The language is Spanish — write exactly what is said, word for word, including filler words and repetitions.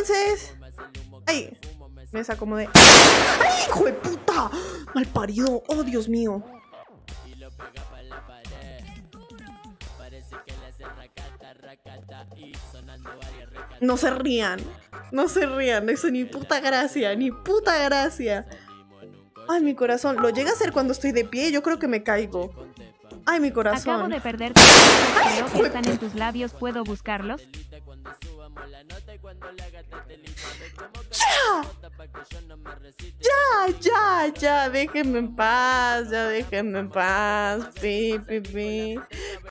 entonces... Ay, me desacomodé. ¡Ay, hijo de puta! Malparido, oh Dios mío. No se rían, no se rían, eso ni puta gracia, ni puta gracia. Ay, mi corazón, lo llega a hacer cuando estoy de pie, yo creo que me caigo. Ay, mi corazón. Acabo de perder tus labios, creo que están en tus labios, ¿puedo buscarlos? ¡Ya! Ya, ya, ya, déjenme en paz, ya déjenme en paz, pi, pi, pi.